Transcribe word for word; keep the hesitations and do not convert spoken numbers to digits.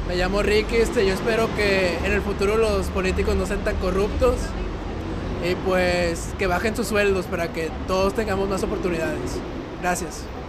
Me llamo Ricky, este, yo espero que en el futuro los políticos no sean tan corruptos y pues que bajen sus sueldos para que todos tengamos más oportunidades. Gracias.